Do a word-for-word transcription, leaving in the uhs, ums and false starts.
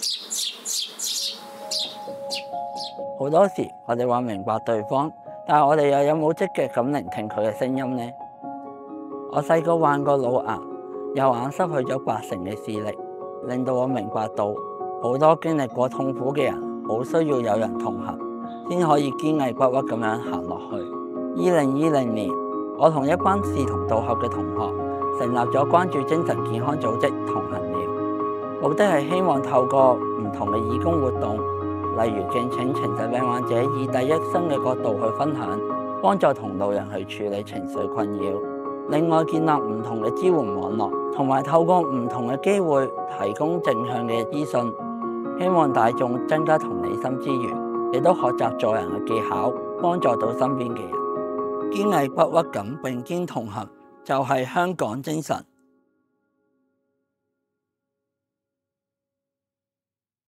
好多時我哋話明白對方，但係我哋又有冇積極咁聆聽佢嘅聲音呢？我細個患過腦癌，右眼失去咗八成嘅視力，令到我明白到好多經歷過痛苦嘅人，好需要有人同行，先可以堅毅不屈咁樣行落去。二零二零年，我同一班志同道合嘅同學成立咗關注精神健康組織同行療，目的係希望透過唔同嘅義工活動，例如敬請情緒病患者以第一身嘅角度去分享，幫助同路人去處理情緒困擾。另外建立唔同嘅支援網絡，同埋透過唔同嘅機會提供正向嘅資訊，希望大眾增加同理心之餘，亦都學習助人嘅技巧，幫助到身邊嘅人。堅毅不屈咁並肩同行，就係香港精神。